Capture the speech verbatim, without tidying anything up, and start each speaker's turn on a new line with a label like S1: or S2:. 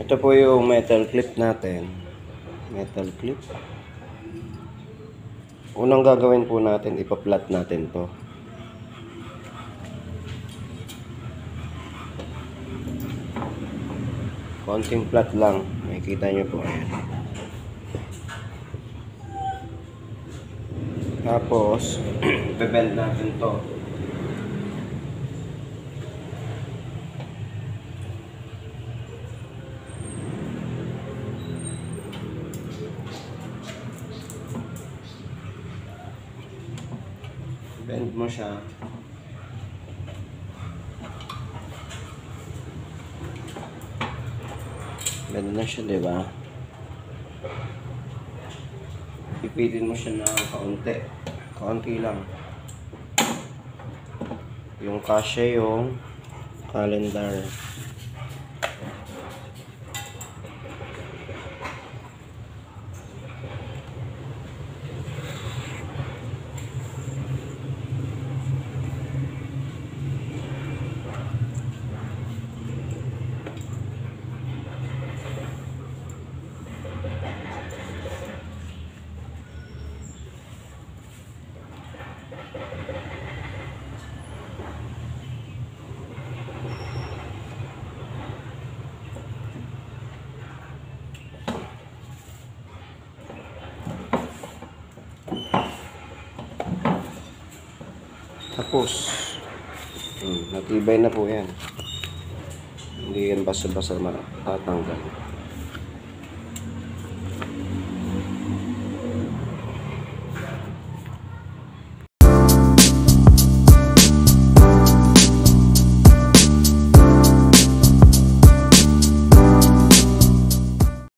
S1: Ito po yung metal clip natin. Metal clip. Unang gagawin po natin, ipa-flat natin to. Konting flat lang. Makikita nyo po. Ayan. Tapos, bebend natin to. Bend mo siya. Bend na siya, di ba? Pipitin mo siya na kaunti. Kaunti lang. Yung kasya yung calendar. Tapos, hmm, natibay na po yan. Hindi yan basta-basta matatanggal.